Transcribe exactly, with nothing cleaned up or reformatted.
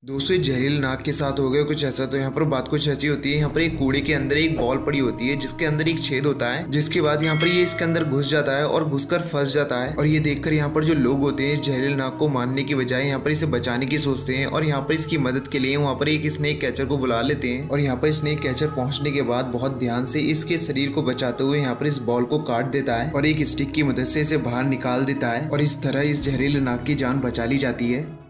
दोस्तों ये जहरीले नाग के साथ हो गया कुछ ऐसा। तो यहाँ पर बात कुछ ऐसी होती है, यहाँ पर एक कूड़े के अंदर एक बॉल पड़ी होती है जिसके अंदर एक छेद होता है, जिसके बाद यहाँ पर ये इसके अंदर घुस जाता है और घुसकर फंस जाता है। और ये देखकर यहाँ पर जो लोग होते हैं जहरीले नाग को मारने की बजाय यहाँ पर इसे बचाने की सोचते हैं और यहाँ पर इसकी मदद के लिए वहाँ पर एक स्नेक कैचर को बुला लेते हैं। और यहाँ पर स्नेक कैचर पहुंचने के बाद बहुत ध्यान से इसके शरीर को बचाते हुए यहाँ पर इस बॉल को काट देता है और एक स्टिक की मदद से इसे बाहर निकाल देता है और इस तरह इस जहरीले नाग की जान बचा ली जाती है।